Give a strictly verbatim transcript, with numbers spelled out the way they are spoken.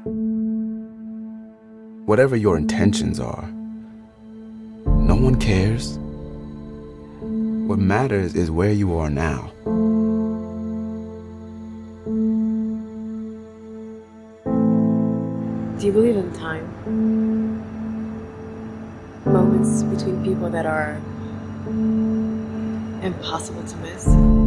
Whatever your intentions are, no one cares. What matters is where you are now. Do you believe in time? Moments between people that are impossible to miss?